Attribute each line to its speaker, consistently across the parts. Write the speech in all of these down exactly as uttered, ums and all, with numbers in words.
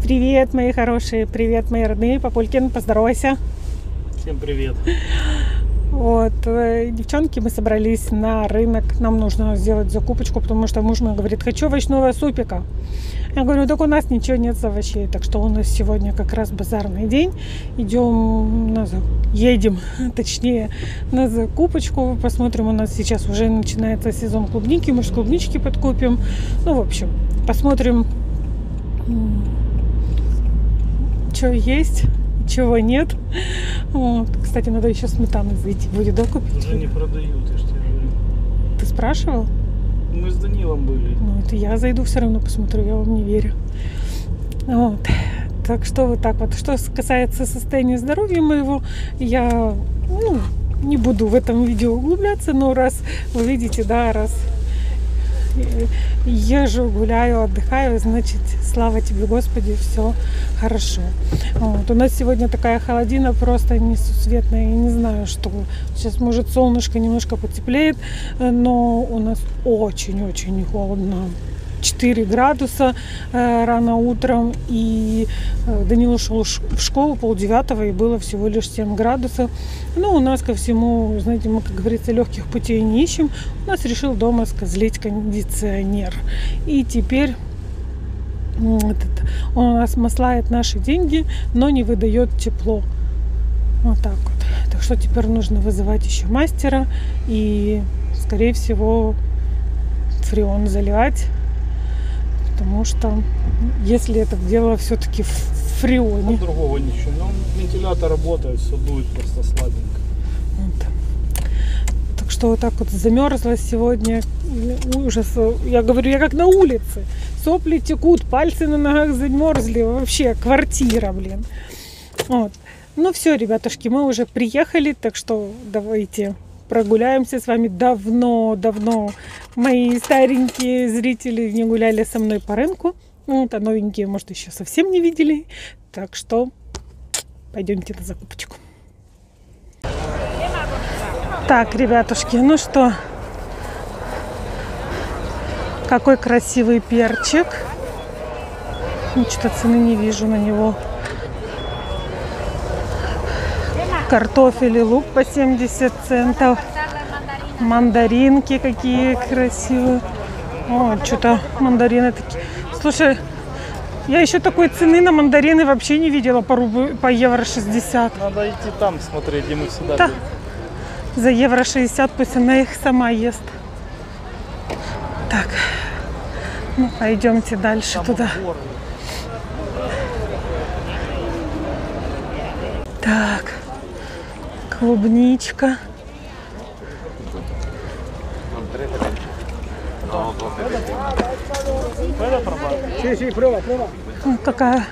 Speaker 1: Привет, мои хорошие, привет, мои родные. Папулькин, поздоровайся.
Speaker 2: Всем привет.
Speaker 1: Вот, девчонки, мы собрались на рынок. Нам нужно сделать закупочку, потому что муж мой говорит, хочу овощного супика. Я говорю, так у нас ничего нет с овощей. Так что у нас сегодня как раз базарный день. Идем на едем, точнее, на закупочку. Посмотрим, у нас сейчас уже начинается сезон клубники. Может, клубнички подкупим. Ну, в общем, посмотрим, что есть, чего нет. Вот. Кстати, надо еще сметаны зайти будет, да, купить?
Speaker 2: Уже не продают, я ж тебе говорю.
Speaker 1: Ты спрашивал?
Speaker 2: Мы с Данилом были.
Speaker 1: Ну, это я зайду все равно посмотрю, я вам не верю. Вот. Так что вот так вот. Что касается состояния здоровья моего, я ну, не буду в этом видео углубляться, но раз вы видите, да, раз езжу, гуляю, отдыхаю, значит, слава тебе, Господи, все хорошо. Вот. У нас сегодня такая холодина просто несусветная, я не знаю, что. Сейчас, может, солнышко немножко потеплеет, но у нас очень-очень холодно. четыре градуса э, рано утром, и э, Данила шел в школу полдевятого, и было всего лишь семь градусов. Но у нас ко всему, знаете, мы, как говорится, легких путей не ищем. У нас решил дома скозлить кондиционер. И теперь этот, он у нас маслает наши деньги, но не выдает тепло. Вот так вот. Так что теперь нужно вызывать еще мастера и, скорее всего, фреон заливать. Потому что если это дело все-таки в фреоне.
Speaker 2: Ну, другого ничего. Но вентилятор работает, все дует просто слабенько.
Speaker 1: Вот. Так что вот так вот замерзла сегодня. Ужас. Я говорю, я как на улице. Сопли текут, пальцы на ногах замерзли. Вообще квартира, блин. Вот. Ну все, ребятушки, мы уже приехали, так что давайте прогуляемся с вами. Давно-давно мои старенькие зрители не гуляли со мной по рынку. Вот, а новенькие, может, еще совсем не видели. Так что пойдемте на закупочку. Так, ребятушки, ну что, какой красивый перчик. Ну, что-то цены не вижу на него. Картофель и лук по семьдесят центов. Мандаринки какие красивые. О, что-то мандарины такие. Слушай, я еще такой цены на мандарины вообще не видела по, рублю, по евро шестьдесят.
Speaker 2: Надо идти там смотреть, где мы всегда
Speaker 1: да.
Speaker 2: были.
Speaker 1: За евро шестьдесят пусть она их сама ест. Так, ну пойдемте дальше там туда. Так, клубничка. Ой, какая.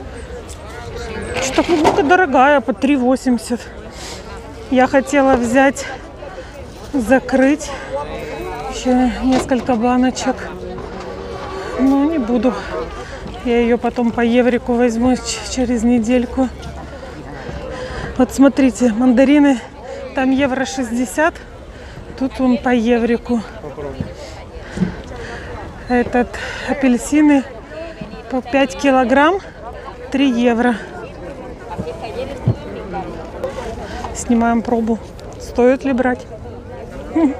Speaker 1: Что клубника дорогая, по три восемьдесят. Я хотела взять, закрыть еще несколько баночек. Но не буду. Я ее потом по еврику возьму через недельку. Вот смотрите, мандарины там евро шестьдесят, тут он по еврику.
Speaker 2: Попробуй.
Speaker 1: Этот апельсины по пять килограмм, три евро. Снимаем пробу. Стоит ли брать? Хм.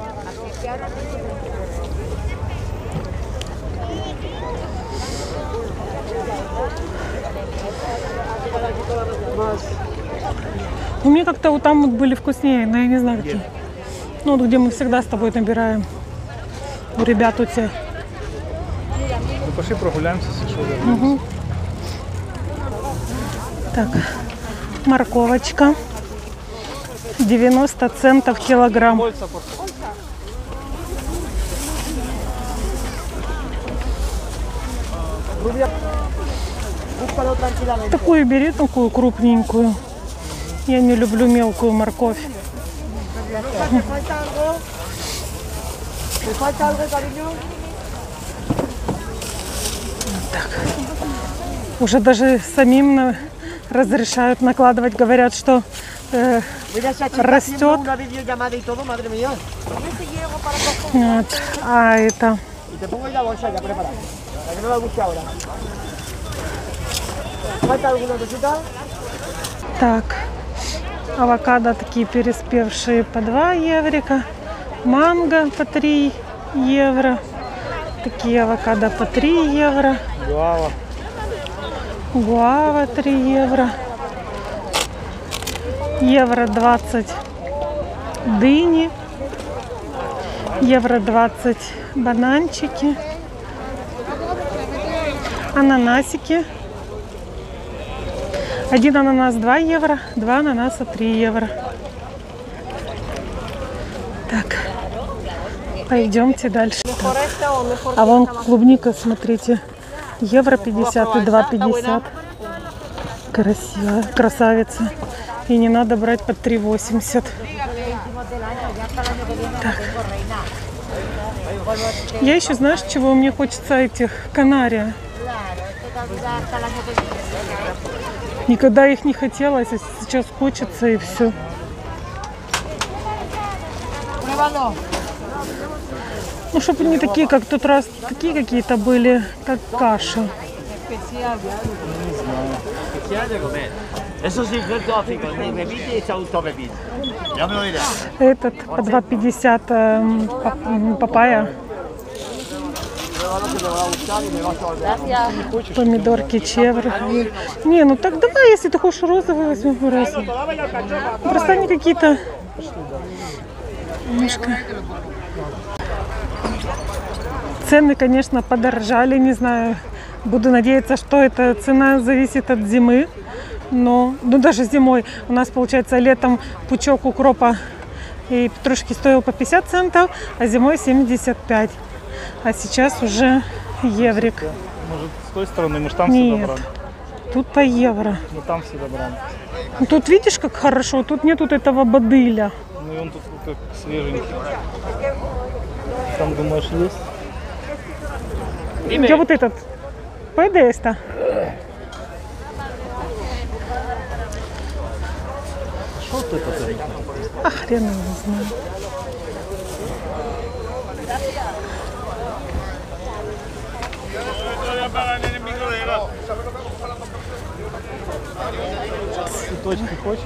Speaker 1: У меня как-то вот там вот были вкуснее, но я не знаю какие. Ну, вот где мы всегда с тобой набираем. У ребят у тебя.
Speaker 2: Ну, пошли прогуляемся, если что.
Speaker 1: Угу. Так, морковочка. девяносто центов килограмм. Такую бери, такую крупненькую. Я не люблю мелкую морковь. Так. Уже даже самим на... разрешают накладывать, говорят, что э, растет. Вот. А это Так, авокадо такие переспевшие по два еврика. Манго по три евро. Такие авокадо по три евро.
Speaker 2: Гуава.
Speaker 1: Гуава три евро. Евро двадцать дыни. Евро двадцать бананчики. Ананасики. Один ананас два евро, два ананаса три евро. Так, пойдемте дальше. Так. А вон клубника, смотрите, евро пятьдесят и два пятьдесят. Красиво, красавица. И не надо брать под три восемьдесят. Так. Я еще, знаешь, чего мне хочется, этих канария. Никогда их не хотелось, а сейчас хочется и все. Ну, чтобы не такие, как в тот раз, такие какие-то были, как каша. Этот по два пятьдесят э, папайя. Помидорки, чевр. Не, ну так давай, если ты хочешь розовый, возьмем розовый. Просто они какие-то немножко. Цены, конечно, подорожали, не знаю. Буду надеяться, что эта цена зависит от зимы. Но, ну даже зимой у нас, получается, летом пучок укропа и петрушки стоил по пятьдесят центов, а зимой семьдесят пять. А сейчас уже еврик.
Speaker 2: Может, с той стороны, может, там
Speaker 1: Нет,
Speaker 2: всегда брали?
Speaker 1: Тут по евро.
Speaker 2: Ну, там всегда брали.
Speaker 1: Ну, тут видишь, как хорошо, тут нет вот этого бадыля.
Speaker 2: Ну, и он тут как свеженький. Там, думаешь, есть?
Speaker 1: Я вот этот, пойдеста.
Speaker 2: Что ты это?
Speaker 1: А хрен его знаю.
Speaker 2: Цветочки хочешь?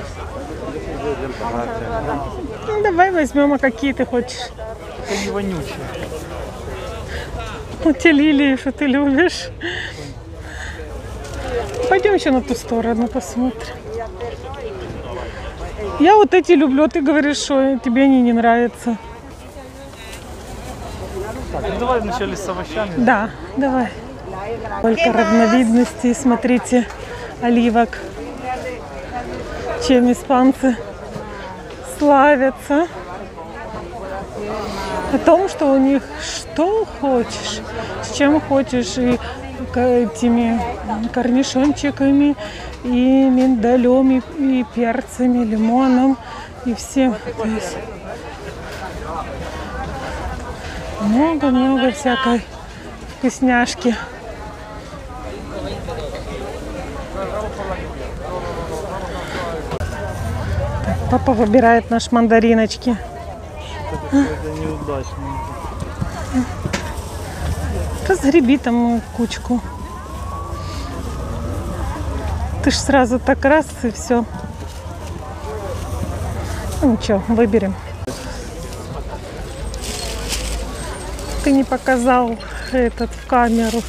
Speaker 1: Ну, давай возьмем, а какие ты хочешь.
Speaker 2: Это не вонючие.
Speaker 1: Ну, те лилии, что ты любишь. Пойдем еще на ту сторону посмотрим. Я вот эти люблю, ты говоришь, что тебе они не нравятся.
Speaker 2: Так, ну давай вначале с овощами.
Speaker 1: Да, давай. Сколько разновидностей, смотрите, оливок. Чем испанцы славятся. О том, что у них что хочешь, с чем хочешь, и этими корнишончиками, и миндалем, и, и перцами, лимоном, и всем. То есть много-много всякой вкусняшки. Так, папа выбирает наши мандариночки.
Speaker 2: Это неудачно.
Speaker 1: Разгреби там кучку. Ты ж сразу так раз и все. Ну ничего, выберем. Ты не показал этот в камеру.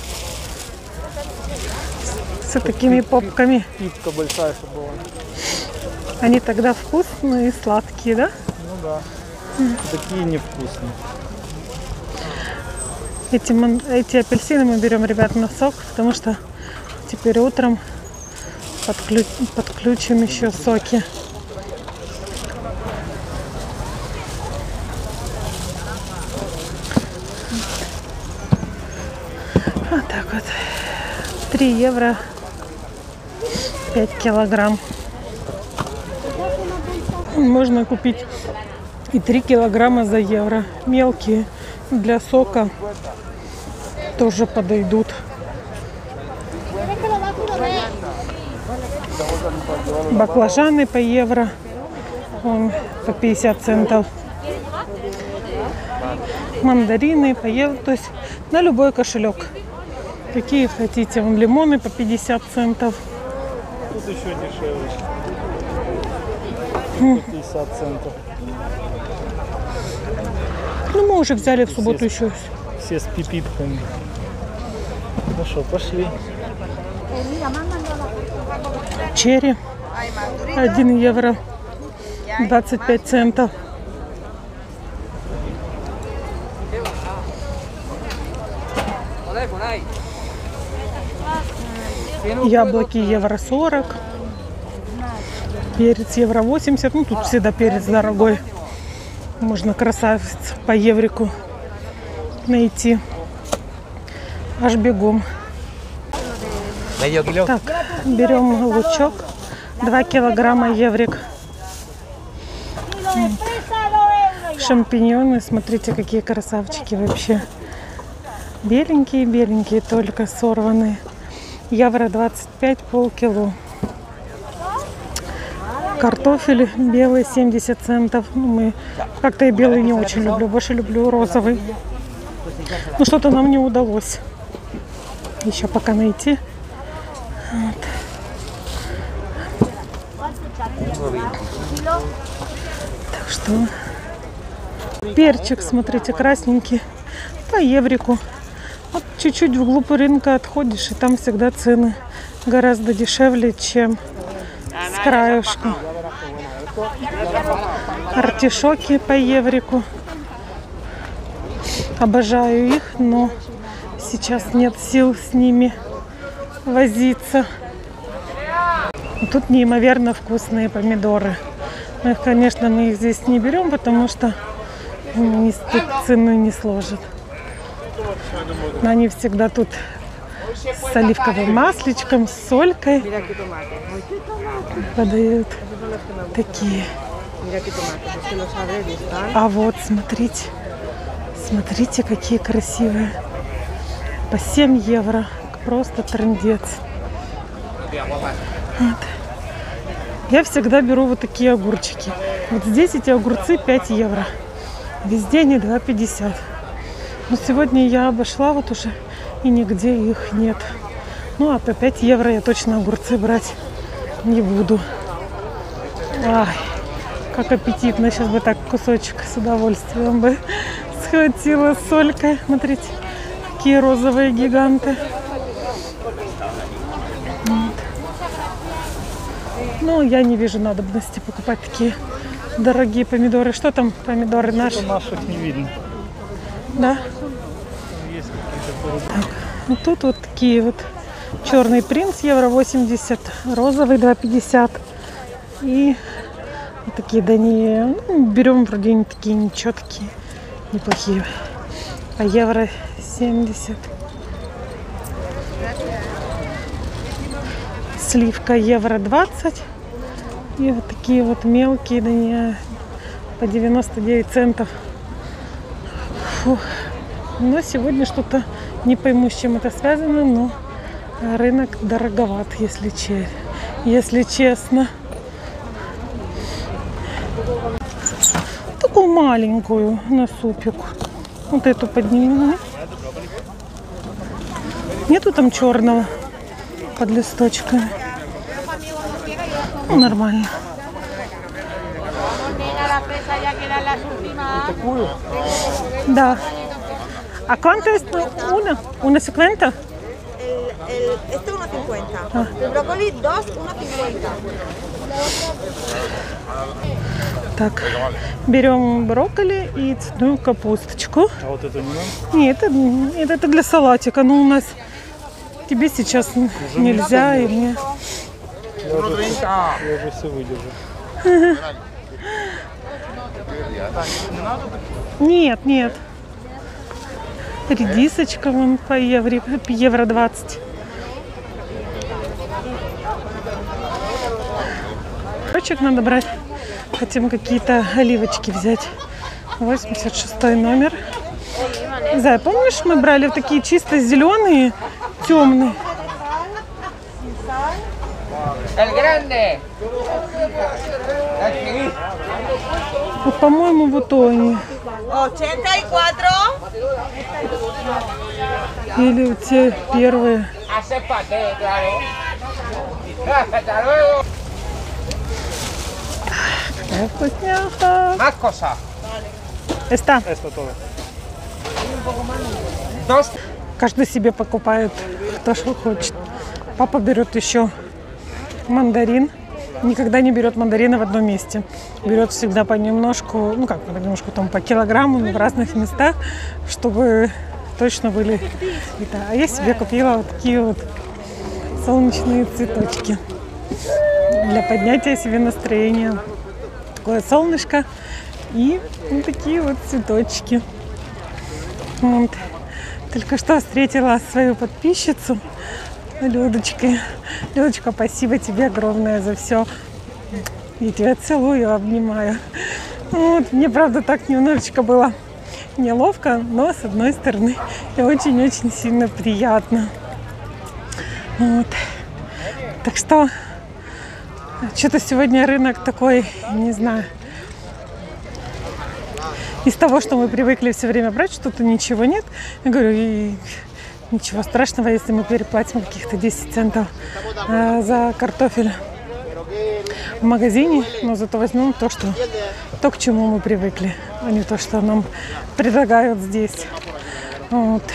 Speaker 1: С такими попками.
Speaker 2: Пипка большая, чтобы была.
Speaker 1: Они тогда вкусные и сладкие, да?
Speaker 2: Ну да. Mm. Такие невкусные.
Speaker 1: Эти, эти апельсины мы берем, ребят, на сок, потому что теперь утром подключ, подключим еще соки. Вот так вот. три евро пять килограмм. Можно купить и три килограмма за евро. Мелкие для сока тоже подойдут. Баклажаны по евро. Вон, по пятьдесят центов. Мандарины по евро. То есть на любой кошелек. Какие хотите? Вон лимоны по пятьдесят центов.
Speaker 2: Тут еще дешевле. По пятьдесят центов.
Speaker 1: Ну, мы уже взяли в субботу
Speaker 2: все,
Speaker 1: еще.
Speaker 2: Все с пипитками. Ну что, пошли.
Speaker 1: Черри. один евро. двадцать пять центов. Яблоки евро сорок. Перец евро восемьдесят. Ну, тут всегда перец дорогой. Можно красавец по еврику найти. Аж бегом. Так, берем лучок. два килограмма еврик. Шампиньоны. Смотрите, какие красавчики вообще. Беленькие-беленькие, только сорванные. Евро двадцать пять, полкило. Картофель белый семьдесят центов. Ну, мы как-то и белый не очень люблю. Больше люблю розовый. Ну, что-то нам не удалось еще пока найти. Вот. Так что перчик, смотрите, красненький. По еврику. Вот чуть-чуть вглубь рынка отходишь, и там всегда цены гораздо дешевле, чем с краешку. Артишоки по еврику. Обожаю их, но сейчас нет сил с ними возиться. Тут неимоверно вкусные помидоры. Но их, конечно, мы их здесь не берем, потому что тут цены не сложат. Но они всегда тут с оливковым масличком, с солькой подают такие. А вот, смотрите, смотрите, какие красивые. По семь евро. Просто трындец. Вот. Я всегда беру вот такие огурчики. Вот здесь эти огурцы пять евро. Везде они два пятьдесят. Но сегодня я обошла вот уже, и нигде их нет. Ну, а по пять евро я точно огурцы брать не буду. Ай, как аппетитно. Сейчас бы так кусочек с удовольствием бы схватила с солькой. Смотрите, какие розовые гиганты. Вот. Ну, я не вижу надобности покупать такие дорогие помидоры. Что там помидоры наши?
Speaker 2: Наших не видно.
Speaker 1: Да? Так, ну тут вот такие вот. Черный принц евро восемьдесят, розовый два пятьдесят. И вот такие, да не, ну, берем вроде не такие нечеткие, неплохие. По евро семьдесят. Сливка евро двадцать. И вот такие вот мелкие, да не, по девяносто девять центов. Фух. Но сегодня что-то не пойму, с чем это связано, но рынок дороговат, если, че... если честно. Такую маленькую на супик. Вот эту поднимем. Нету там черного под листочками. Ну, нормально.
Speaker 2: Такую?
Speaker 1: Да. ¿A cuánto es una? ¿Una cincuenta?
Speaker 3: El, este uno cincuenta.
Speaker 1: Ah.
Speaker 3: El brócoli dos, uno cincuenta.
Speaker 1: Так, берем брокколи и цветную капусточку.
Speaker 2: А вот это не надо?
Speaker 1: Нет, это, нет, это для салатика. Но у нас тебе сейчас уже нельзя, и мне.
Speaker 2: Я уже, я уже все выдержу.
Speaker 1: Нет, нет. Редисочка вон по евро, евро двадцать. Короче, надо брать. Хотим какие-то оливочки взять. восемьдесят шестой номер. Зай, помнишь, мы брали такие чисто зеленые, темные? Вот, по-моему, вот они.
Speaker 3: ochenta y cuatro.
Speaker 1: Или те первые. Какая вкусняха.
Speaker 4: Más cosas.
Speaker 1: Эста.
Speaker 2: Это тоже.
Speaker 4: Dos.
Speaker 1: Каждый себе покупает, кто что хочет. Папа берет еще мандарин. Никогда не берет мандарины в одном месте. Берет всегда понемножку, ну как понемножку, там по килограмму в разных местах, чтобы точно были. А я себе купила вот такие вот солнечные цветочки для поднятия себе настроения. Такое солнышко и вот такие вот цветочки. Вот. Только что встретила свою подписчицу Людочкой. Людочка, спасибо тебе огромное за все. Я тебя целую, обнимаю. Вот. Мне, правда, так немножечко было неловко, но с одной стороны и очень-очень сильно приятно. Вот. Так что что-то сегодня рынок такой, не знаю, из того, что мы привыкли все время брать, что-то ничего нет. Я говорю, и ничего страшного, если мы переплатим каких-то десять центов э, за картофель в магазине, но зато возьмем то, что, то, к чему мы привыкли, а не то, что нам предлагают здесь. Вот.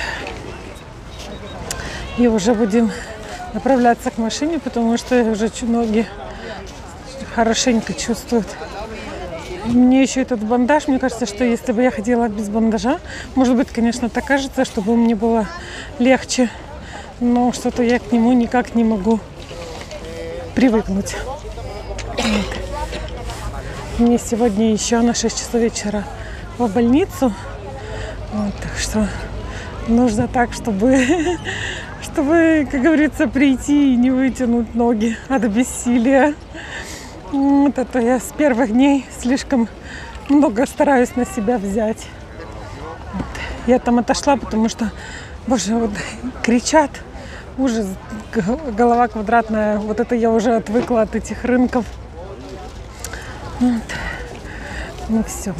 Speaker 1: И уже будем направляться к машине, потому что уже ноги хорошенько чувствуют. Мне еще этот бандаж, мне кажется, что если бы я ходила без бандажа, может быть, конечно, так кажется, чтобы мне было легче, но что-то я к нему никак не могу привыкнуть. Вот. Мне сегодня еще на шесть часов вечера в больницу, вот, так что нужно так, чтобы, чтобы, как говорится, прийти и не вытянуть ноги от бессилия. Вот, а то я с первых дней слишком много стараюсь на себя взять. Вот. Я там отошла, потому что, боже, вот кричат, ужас, голова квадратная. Вот это я уже отвыкла от этих рынков. Вот. Ну все.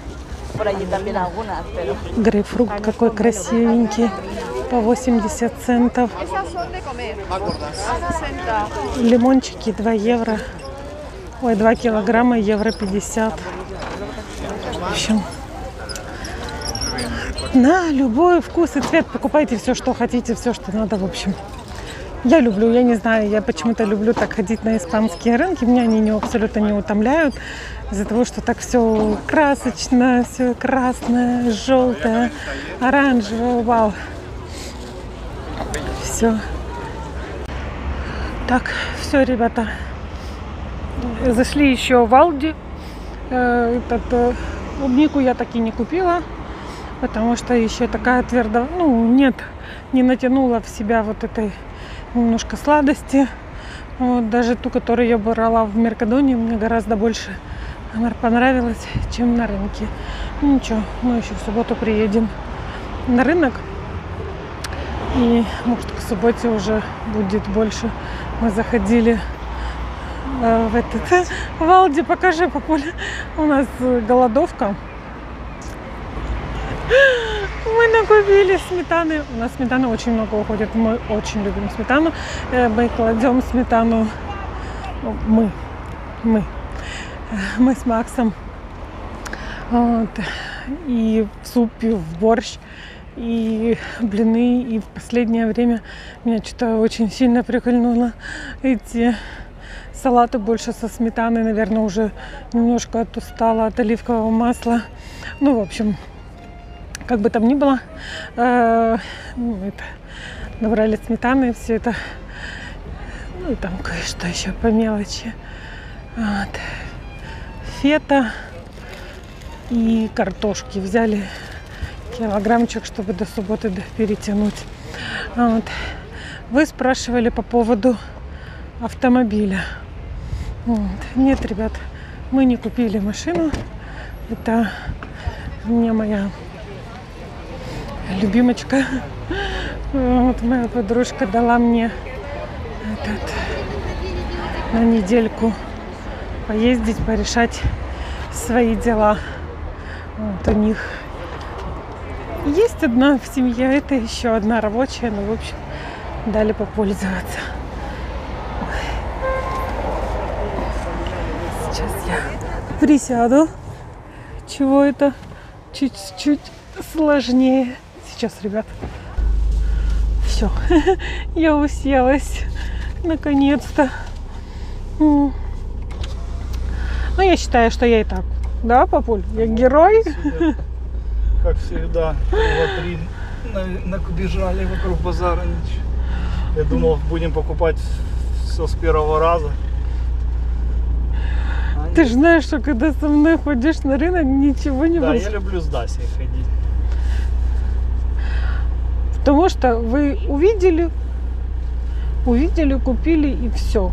Speaker 1: Грейпфрут какой красивенький, по восемьдесят центов. Лимончики два евро. Ой, два килограмма, евро пятьдесят. В общем, на любой вкус и цвет покупайте все, что хотите, все, что надо, в общем. Я люблю, я не знаю, я почему-то люблю так ходить на испанские рынки. Меня они не, абсолютно не утомляют. Из-за того, что так все красочно, все красное, желтое, оранжевое, вау. Все. Так, все, ребята. Зашли еще в Алди. Этот, клубнику я так и не купила, потому что еще такая твердо, ну нет, не натянула в себя вот этой немножко сладости. Вот, даже ту, которую я брала в Меркадоне, мне гораздо больше она понравилась, чем на рынке. Ну ничего, мы еще в субботу приедем на рынок. И может к субботе уже будет больше. Мы заходили в этот в Алди, покажи, папуля. У нас голодовка. Мы накупили сметаны. У нас сметаны очень много уходит. Мы очень любим сметану. Мы кладем сметану. Мы. Мы. Мы с Максом. Вот. И в суп, и в борщ, и блины. И в последнее время меня что-то очень сильно прикольнуло эти салаты больше со сметаной. Наверное, уже немножко отустала от оливкового масла. Ну, в общем, как бы там ни было, э, ну, это, набрали сметаны, все это. Ну, и там кое-что еще по мелочи. Вот. Фета и картошки. Взяли килограммчик, чтобы до субботы перетянуть. Вот. Вы спрашивали по поводу автомобиля. Вот. Нет, ребят, мы не купили машину. Это мне моя любимочка. Вот моя подружка дала мне этот, на недельку поездить, порешать свои дела. Вот у них Есть одна в семье, это еще одна рабочая, но в общем дали попользоваться. Сейчас я присяду. Чего это чуть-чуть сложнее. Сейчас, ребят. Все, я уселась. Наконец-то. Ну, я считаю, что я и так. Да, папуль? Я герой.
Speaker 2: Как всегда, два-три набежали вокруг базара. Я думал, будем покупать все с первого раза. А
Speaker 1: Ты
Speaker 2: нет.
Speaker 1: же знаешь, что когда со мной ходишь на рынок, ничего не
Speaker 2: Да,
Speaker 1: будет.
Speaker 2: я люблю с Дасей ходить.
Speaker 1: Потому что вы увидели, увидели, купили и все.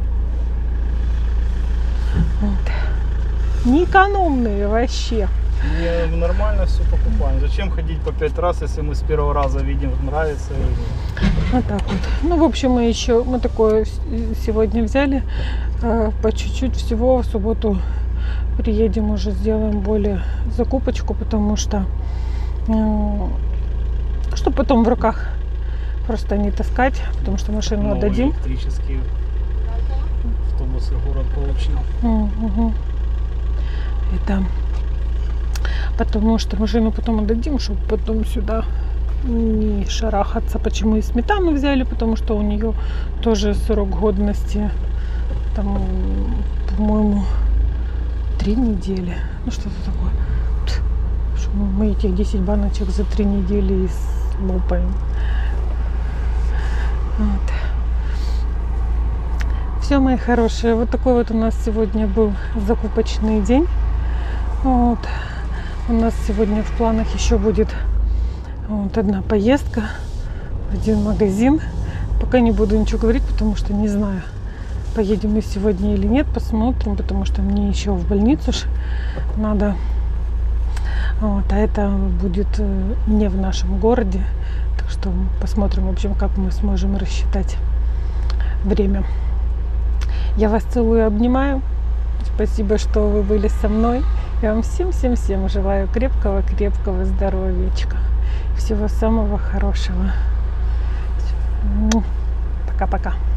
Speaker 1: Вот. Не экономные вообще.
Speaker 2: Не, нормально все покупаем. Зачем ходить по пять раз, если мы с первого раза видим, нравится или нет?
Speaker 1: Вот так вот. Ну, в общем, мы еще, мы такое сегодня взяли э, по чуть-чуть всего. В субботу приедем, уже сделаем более закупочку, потому что э, чтобы потом в руках просто не таскать, потому что машину
Speaker 2: Новые
Speaker 1: отдадим.
Speaker 2: электрические автобусы город получил.
Speaker 1: Угу. Это потому что машину потом отдадим, чтобы потом сюда не шарахаться. Почему и сметану взяли? Потому что у нее тоже срок годности, там, по-моему, три недели. Ну что-то такое. Что мы этих десять баночек за три недели слопаем. Вот. Все, мои хорошие, вот такой вот у нас сегодня был закупочный день. Вот. У нас сегодня в планах еще будет вот одна поездка в один магазин. Пока не буду ничего говорить, потому что не знаю, поедем мы сегодня или нет. Посмотрим, потому что мне еще в больницу надо. Вот, а это будет не в нашем городе. Так что посмотрим, в общем, как мы сможем рассчитать время. Я вас целую, обнимаю. Спасибо, что вы были со мной. Я вам всем-всем-всем желаю крепкого-крепкого здоровьячка. Всего самого хорошего. Пока-пока.